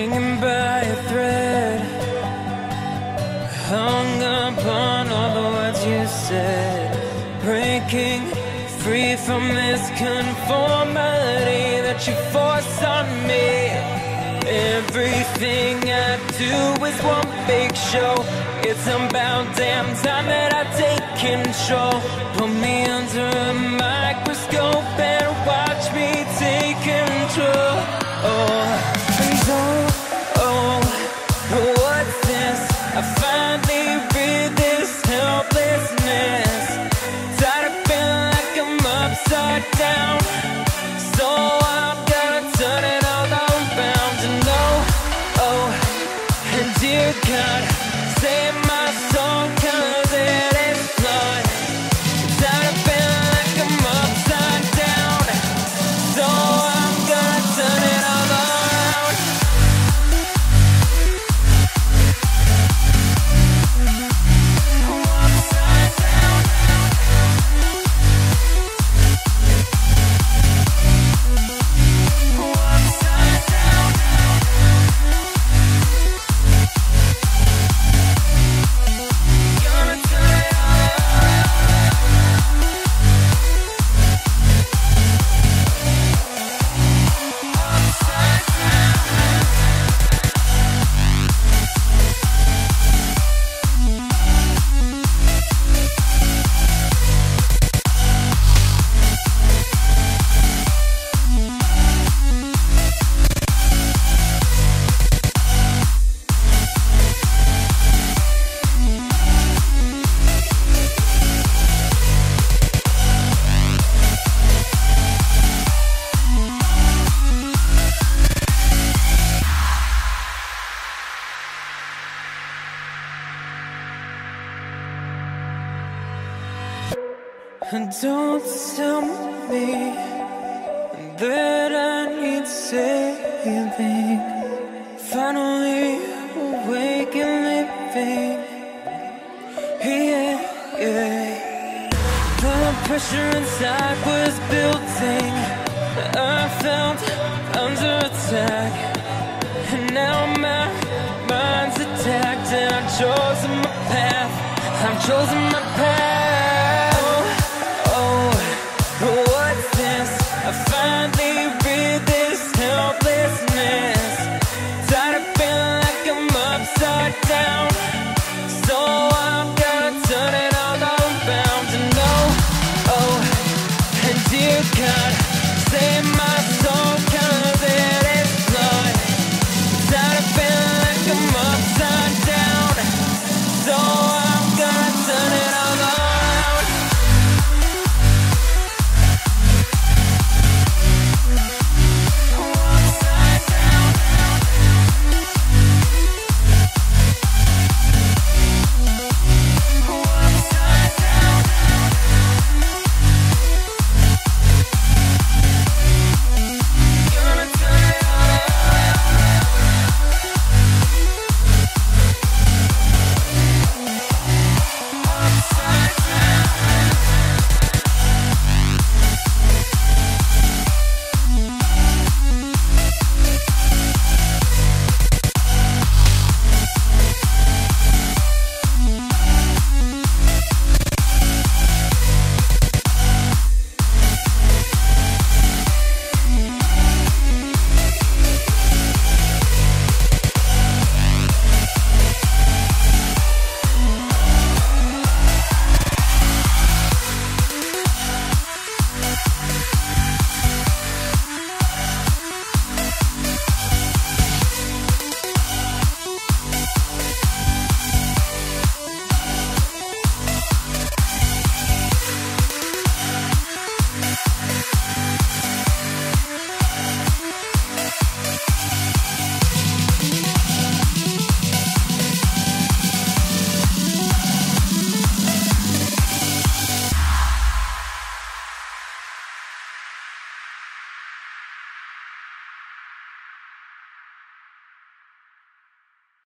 hanging by a thread, hung upon all the words you said, breaking free from this conformity that you force on me. Everything I do is one big show. It's about damn time that I take control. Put me under a microscope and watch me take control. What's this? I finally read this helplessness. Tired of feeling like I'm upside down, so I'm gonna turn it all around. And and dear God, save my soul, 'cause it is flawed. Tired of feeling like I'm upside down, so I'm gonna turn it all around. Upside down. Upside down. Gonna turn it all upside down. And don't tell me that I need saving. Finally awake and living. Yeah. The pressure inside was building. I felt under attack, and now my mind's attacked. And I've chosen my path. I've chosen my path. What's this? I finally read this helplessness. Tired of feeling like I'm upside down,